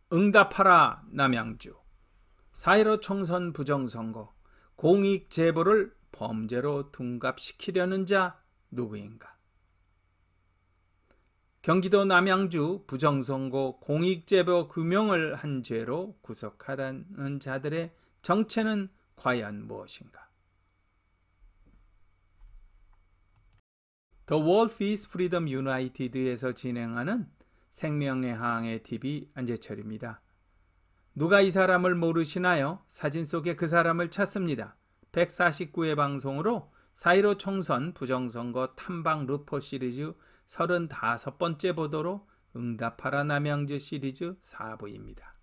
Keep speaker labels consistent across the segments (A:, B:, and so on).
A: 응답하라 남양주. 4.15 총선 부정선거, 공익제보를 범죄로 둔갑시키려는 자 누구인가? 경기도 남양주 부정선거 공익제보 규명을 한 죄로 구속하라는 자들의 정체는 과연 무엇인가? The World Peace Freedom United에서 진행하는 생명의 항해 TV 안재철입니다. 누가 이 사람을 모르시나요? 사진 속에 그 사람을 찾습니다. 149회 방송으로 4.15 총선 부정선거 탐방 루포 시리즈 35번째 보도로 응답하라 남양주 시리즈 4부입니다.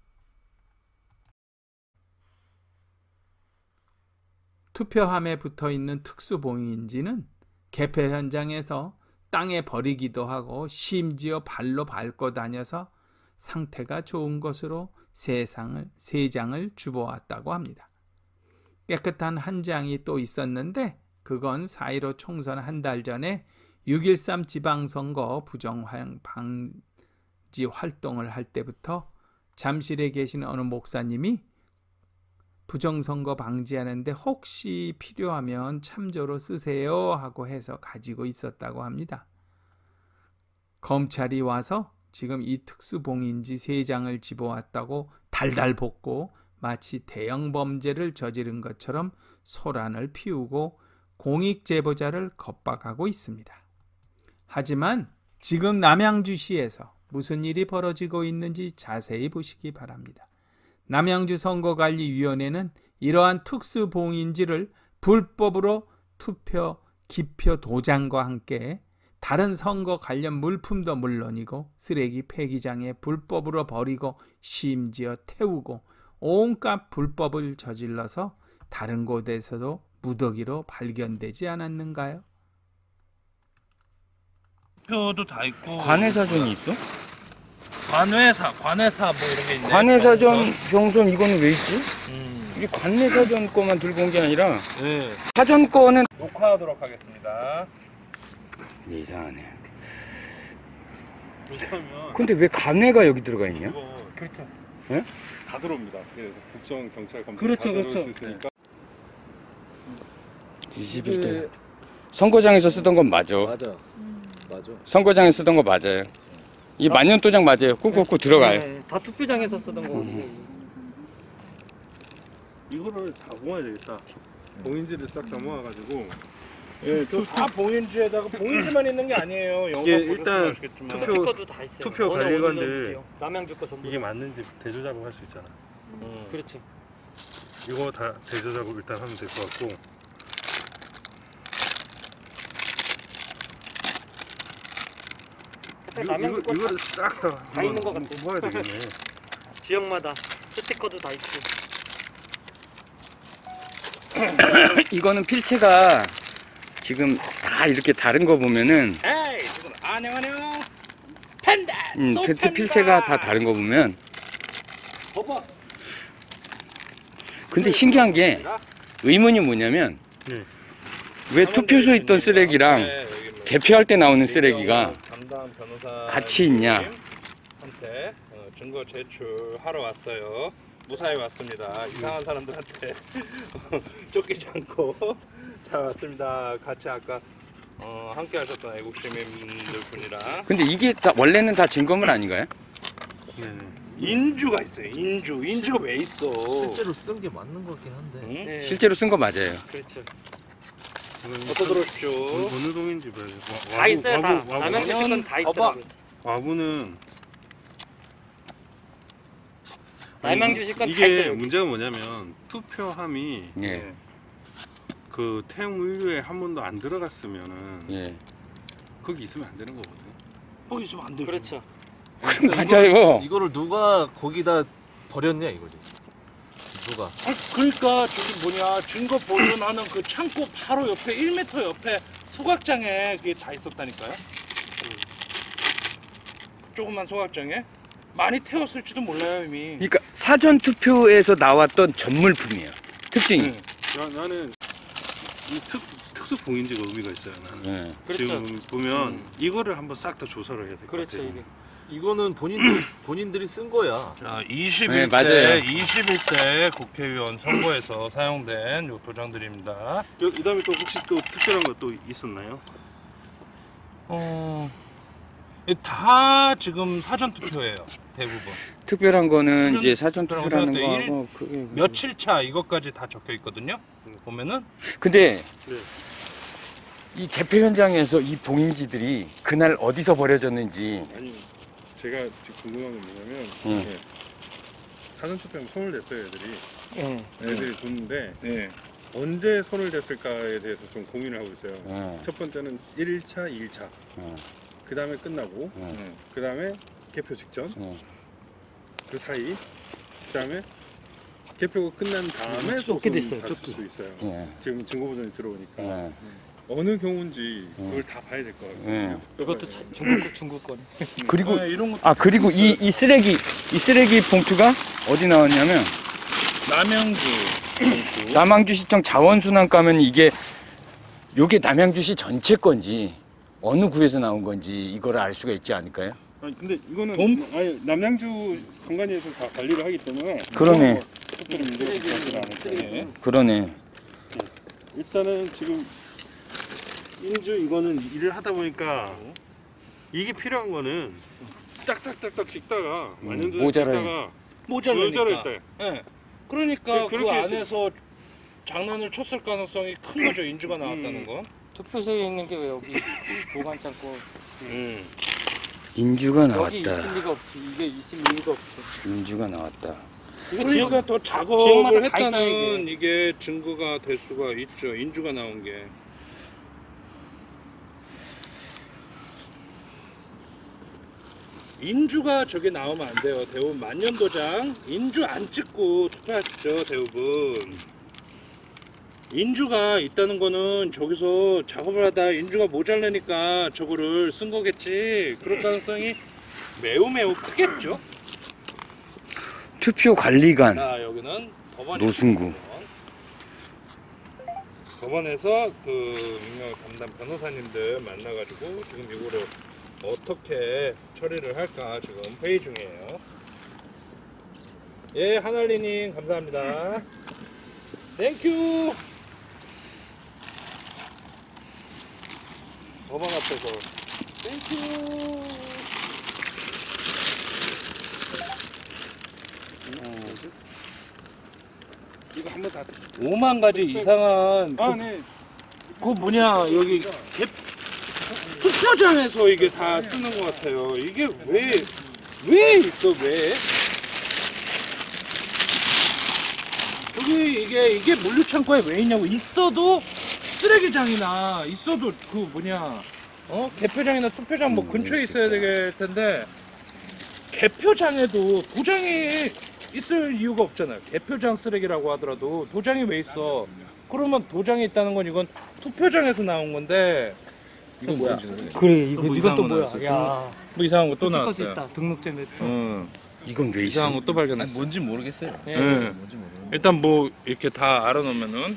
A: 투표함에 붙어있는 특수봉인지는 개표 현장에서 땅에 버리기도 하고 심지어 발로 밟고 다녀서 상태가 좋은 것으로 세 장을 주워왔다고 합니다. 깨끗한 한 장이 또 있었는데 그건 4.15 총선 한 달 전에 6.13 지방선거 부정방지 활동을 할 때부터 잠실에 계신 어느 목사님이 부정선거 방지하는데 혹시 필요하면 참조로 쓰세요 하고 해서 가지고 있었다고 합니다. 검찰이 와서 지금 이 특수봉인지 3장을 집어왔다고 달달 볶고 마치 대형 범죄를 저지른 것처럼 소란을 피우고 공익제보자를 겁박하고 있습니다. 하지만 지금 남양주시에서 무슨 일이 벌어지고 있는지 자세히 보시기 바랍니다. 남양주 선거관리위원회는 이러한 특수봉인지를 불법으로 투표 기표 도장과 함께 다른 선거 관련 물품도 물론이고 쓰레기 폐기장에 불법으로 버리고 심지어 태우고 온갖 불법을 저질러서 다른 곳에서도 무더기로 발견되지 않았는가요?
B: 표도 다 있고
C: 관외사전이 있어?
B: 관외사 뭐 이런 게 있네.
C: 관외사전 병선 이거는 왜 있지? 이게 관외사전 거만 들고 온 게 아니라
B: 네.
C: 사전 거는
B: 녹화하도록 하겠습니다.
C: 이상하네.
B: 왜냐면
C: 근데 왜 관외가 여기 들어가 있냐?
B: 이거 그렇죠.
C: 예?
D: 다 들어옵니다. 그래서 국정, 경찰, 검찰
B: 그렇죠,
D: 다 들어올
B: 그렇죠.
D: 수 있으니까.
C: 21대 선거장에서 쓰던 건 맞아.
E: 맞아.
C: 선거장에 쓰던 거 맞아요. 이 만년도장 맞아요. 꾹꾹꾹 들어가요.
E: 네, 다 투표장에서 쓰던 거.
D: 이거를 다 모아야 되겠다. 봉인지를 싹 다 모아가지고.
B: 예, 다 봉인지에다가 봉인지만 있는 게 아니에요.
D: 이게
B: 영상
D: 일단
B: 아시겠지만.
E: 스티커도 다 있어요.
D: 투표
E: 어느
D: 관리관들
E: 어디든지요. 남양주 거 전부.
D: 이게 맞는지 대조작업 할 수 있잖아.
E: 그렇지.
D: 이거 다 대조작업 일단 하면 될 것 같고.
E: 남양주 거
D: 이거를 싹
E: 다 있는 것 같아.
D: 모아야 되겠네.
E: 지역마다 스티커도 다 있고.
C: 이거는 필체가 지금 다 이렇게 다른 거 보면은
B: 에이, 지금 안녕. 팬다.
C: 필체가 다 다른 거 보면
B: 봐봐.
C: 근데 신기한 게 의문이 뭐냐면
D: 네.
C: 왜 투표소에 있던 쓰레기랑
B: 네, 여기 뭐
C: 개표할 때 나오는 쓰레기가
B: 담당 변호사
C: 같이 있냐?
B: 한테 증거 제출하러 왔어요. 무사히 왔습니다. 이상한 사람들한테 쫓기지 않고 잘 왔습니다. 같이 아까 함께 하셨던 애국 시민들 분이랑
C: 근데 이게 다 원래는 다 증거물 아닌가요?
D: 네네.
B: 인주가 있어요. 인주가 왜 있어?
E: 실제로 쓴 게 맞는 것 같긴 한데.
B: 응?
E: 네.
C: 실제로 쓴 거 맞아요.
E: 그렇죠.
B: 어서 들어오십시오.
D: 어느 동인지 봐야죠.
E: 다 있어요. 다. 남양주 시건 다 있더라고요.
D: 와부는
E: 남양주 시건 다
D: 이게
E: 있어요. 여기.
D: 문제가 뭐냐면 투표함이
C: 예.
D: 그 태웅의료에 한 번도 안 들어갔으면은
C: 예.
D: 거기 있으면 안 되는 거거든.
B: 거기 있으면 안 되죠.
E: 그렇죠.
C: 맞아요.
F: 이거를 누가 거기다 버렸냐 이거지. 누가?
B: 그러니까 저기 뭐냐 증거 보존하는 그 창고 바로 옆에 1m 옆에 소각장에 그게 다 있었다니까요. 조그만 소각장에 많이 태웠을지도 몰라요 이미.
C: 그러니까 사전 투표에서 나왔던 전물품이에요. 특징이.
D: 나는 이 특수 봉인지가 의미가 있어요. 나는.
C: 예.
E: 그렇죠.
D: 지금 보면 이거를 한번 싹 다 조사를 해야 될 것
E: 그렇죠.
D: 같아요.
E: 이게.
F: 이거는 본인들이 쓴 거야.
B: 자, 21대
C: 네, 맞아요.
B: 21대 국회의원 선거에서 사용된 요 도장들입니다.
D: 이 다음에 또 혹시 또 특별한 것도 있었나요?
B: 다 지금 사전 투표예요. 대부분.
C: 특별한 거는
B: 사전
C: 이제 사전 투표라는
B: 투표라고
C: 거하고 그게 뭐-
B: 며칠 차 이것까지 다 적혀 있거든요. 보면은
C: 근데
D: 네.
C: 이 개표 현장에서 이 봉인지들이 그날 어디서 버려졌는지
D: 아니 제가 지금 궁금한 게 뭐냐면
C: 응.
D: 이게 사전 투표하면 손을 댔어요 애들이.
E: 응.
D: 애들이 뒀는데
B: 네.
D: 언제 손을 댔을까에 대해서 좀 고민을 하고 있어요.
C: 어,
D: 첫 번째는 1차, 2차.
C: 어,
D: 그 다음에 끝나고
C: 어,
D: 그 다음에 개표 직전
C: 어.
D: 그 사이 그 다음에 개표가 끝난 다음에
E: 쫓기도 있어요,
D: 갔을
E: 쫓기.
D: 수 있어요.
C: 예,
D: 지금 증거 보전이 들어오니까
C: 예,
D: 어느 경우인지
C: 음.
D: 그걸 다 봐야 될 것
C: 예.
D: 같아요.
E: 이것도 중국 거네.
C: 그리고
B: 네, 이런 것도
C: 그리고 이 쓰레기 봉투가 어디 나왔냐면
B: 남양주
C: 남양주시청 자원순환 가면 요게 남양주시 전체 건지 어느 구에서 나온 건지 이거를 알 수가 있지 않을까요?
D: 아니 근데 이거는
B: 돈-
D: 아니 남양주 선관위에서 다 관리를 하기 때문에
C: 그러네.
D: 특별히 문제가 되지 않을까요?
C: 그러네.
D: 일단은 지금
G: 인주 이거는 일을 하다 보니까 이게 필요한 거는 딱딱딱딱 찍다가 완전
C: 모자라요.
G: 모자랄 때
B: 네. 그러니까 그
G: 그렇게
B: 안에서 장난을 쳤을 가능성이 큰 거죠. 인주가 나왔다는 건.
E: 투표소에 있는 게 왜 여기 보관 창고
C: 인주가
E: 여기 있을
C: 나왔다.
E: 리가 없지. 이게 있을 리가 없지.
C: 인주가 나왔다.
E: 이거
B: 그러니까 더 작업을
E: 지역마다 다 있어요,
B: 했다는 이게 증거가 될 수가 있죠. 인주가 나온 게. 인주가 저게 나오면 안 돼요. 대부분 만년도장 인주 안 찍고 투표하시죠. 대부분. 인주가 있다는 거는 저기서 작업을 하다 인주가 모자라니까 저거를 쓴 거겠지. 그럴 가능성이 매우 크겠죠.
C: 투표관리관
B: 자, 여기는 법원
C: 노승구.
B: 법원에서 그 민영 담당 변호사님들 만나가지고 지금 이거를 어떻게 처리를 할까 지금 회의 중이에요. 예, 하늘리님 감사합니다. 땡큐. 법원 앞에서 땡큐.
D: 이거 한번 다
B: 5만 가지 이상한
D: 네.
B: 그 뭐냐 여기 투표장에서 이게 다 쓰는 것 같아요. 이게 왜 있어 왜? 여기 이게 물류창고에 왜 있냐고. 있어도 쓰레기장이나 있어도 그 뭐냐 개표장이나 투표장 뭐 근처에 있어야 될 텐데 개표장에도 도장이 있을 이유가 없잖아요. 개표장 쓰레기라고 하더라도 도장이 왜 있어? 그러면 도장이 있다는 건 이건 투표장에서 나온 건데 이건 뭐야?
E: 그래
B: 뭐
E: 이건 또
B: 이상한 거
E: 뭐야?
B: 나왔어.
E: 야.
B: 뭐 이상한 거 또
E: 스티커도
B: 나왔어요.
E: 있다. 등록증에 또.
B: 응.
C: 이건 왜
B: 이상한
C: 있어?
B: 거 또 발견했어.
F: 뭔지 모르겠어요.
E: 예.
B: 응. 일단 뭐 이렇게 다 알아놓으면은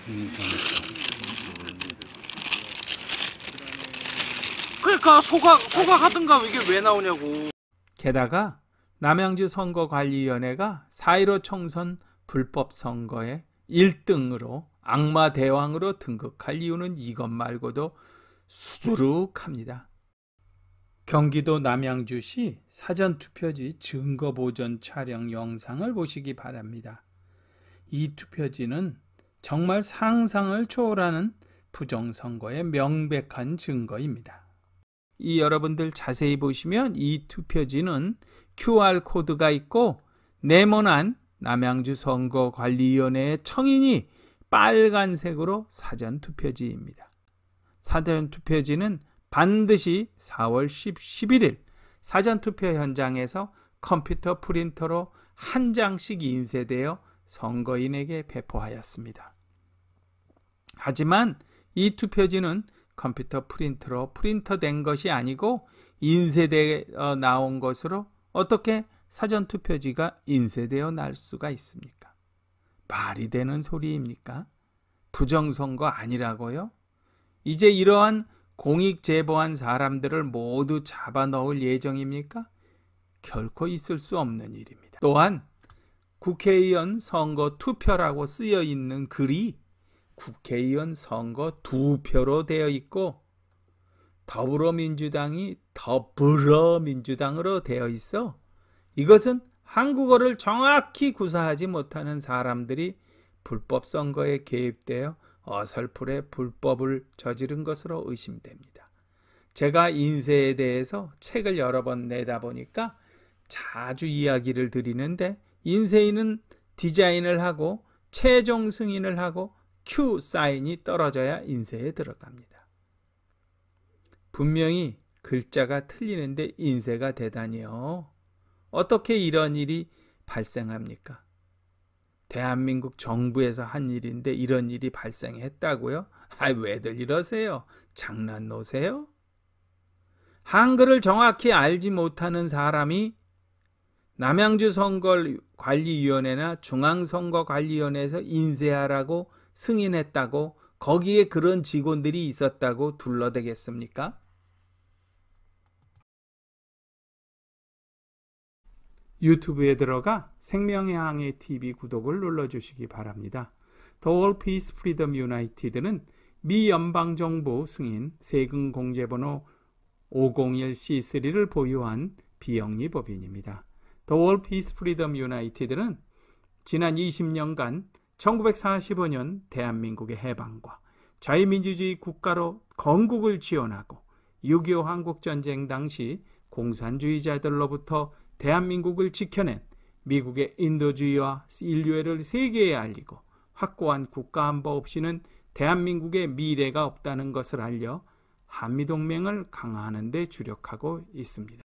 B: 그러니까 소각하든가 이게 왜 나오냐고.
A: 게다가 남양주 선거관리위원회가 4.15 총선 불법 선거에 1등으로 악마 대왕으로 등극할 이유는 이것 말고도 수두룩합니다. 경기도 남양주시 사전투표지 증거보존 촬영 영상을 보시기 바랍니다. 이 투표지는 정말 상상을 초월하는 부정선거의 명백한 증거입니다. 이 여러분들 자세히 보시면 이 투표지는 QR코드가 있고 네모난 남양주 선거관리위원회의 청인이 빨간색으로 사전투표지입니다. 사전투표지는 반드시 4월 11일 사전투표 현장에서 컴퓨터 프린터로 한 장씩 인쇄되어 선거인에게 배포하였습니다. 하지만 이 투표지는 컴퓨터 프린터로 프린터된 것이 아니고 인쇄되어 나온 것으로 어떻게 사전투표지가 인쇄되어 날 수가 있습니까? 말이 되는 소리입니까? 부정선거 아니라고요? 이제 이러한 공익 제보한 사람들을 모두 잡아넣을 예정입니까? 결코 있을 수 없는 일입니다. 또한 국회의원 선거 투표라고 쓰여 있는 글이 국회의원 선거 2표로 되어 있고 더불어민주당이 더불어민주당으로 되어 있어 이것은 한국어를 정확히 구사하지 못하는 사람들이 불법 선거에 개입되어 어설프게 불법을 저지른 것으로 의심됩니다. 제가 인쇄에 대해서 책을 여러 번 내다 보니까 자주 이야기를 드리는데 인쇄인은 디자인을 하고 최종 승인을 하고 Q 사인이 떨어져야 인쇄에 들어갑니다. 분명히 글자가 틀리는데 인쇄가 되다니요. 어떻게 이런 일이 발생합니까? 대한민국 정부에서 한 일인데 이런 일이 발생했다고요? 왜들 이러세요? 장난 놓으세요? 한글을 정확히 알지 못하는 사람이 남양주 선거관리위원회나 중앙선거관리위원회에서 인쇄하라고 승인했다고 거기에 그런 직원들이 있었다고 둘러대겠습니까? 유튜브에 들어가 생명의 항해 TV 구독을 눌러주시기 바랍니다. The All Peace Freedom United는 미 연방정부 승인 세금공제번호 501C3를 보유한 비영리법인입니다. The All Peace Freedom United는 지난 20년간 1945년 대한민국의 해방과 자유민주주의 국가로 건국을 지원하고 6.25 한국전쟁 당시 공산주의자들로부터 대한민국을 지켜낸 미국의 인도주의와 인류애를 세계에 알리고 확고한 국가안보 없이는 대한민국의 미래가 없다는 것을 알려 한미동맹을 강화하는 데 주력하고 있습니다.